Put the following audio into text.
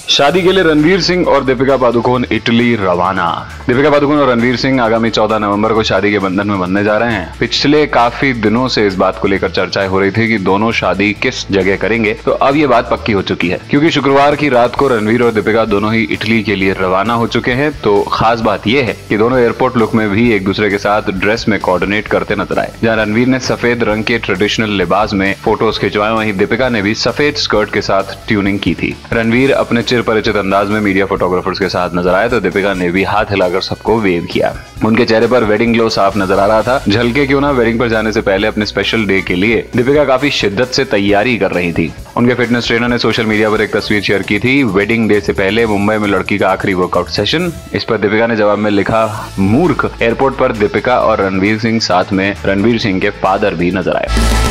शादी के लिए रणवीर सिंह और दीपिका पादुकोण इटली रवाना। दीपिका पादुकोण और रणवीर सिंह आगामी 14 नवंबर को शादी के बंधन में बंधने जा रहे हैं। पिछले काफी दिनों से इस बात को लेकर चर्चाएं हो रही थी कि दोनों शादी किस जगह करेंगे, तो अब ये बात पक्की हो चुकी है, क्योंकि शुक्रवार की रात को रणवीर और दीपिका दोनों ही इटली के लिए रवाना हो चुके हैं। तो खास बात यह है कि दोनों एयरपोर्ट लुक में भी एक दूसरे के साथ ड्रेस में कोऑर्डिनेट करते नजर आए। जहां रणवीर ने सफेद रंग के ट्रेडिशनल लिबास में फोटोज खिंचवाए, वहीं दीपिका ने भी सफेद स्कर्ट के साथ ट्यूनिंग की थी। रणवीर अपने चिर परिचित अंदाज में मीडिया फोटोग्राफर्स के साथ नजर आए, तो दीपिका ने भी हाथ हिलाकर सबको वेव किया। उनके चेहरे पर वेडिंग ग्लो साफ नजर आ रहा था। झलके क्यों ना, वेडिंग पर जाने से पहले अपने स्पेशल डे के लिए दीपिका काफी शिद्दत से तैयारी कर रही थी। उनके फिटनेस ट्रेनर ने सोशल मीडिया पर एक तस्वीर शेयर की थी, वेडिंग डे से पहले मुंबई में लड़की का आखिरी वर्कआउट सेशन। इस पर दीपिका ने जवाब में लिखा, मूर्ख। एयरपोर्ट पर दीपिका और रणवीर सिंह साथ में रणवीर सिंह के फादर भी नजर आए।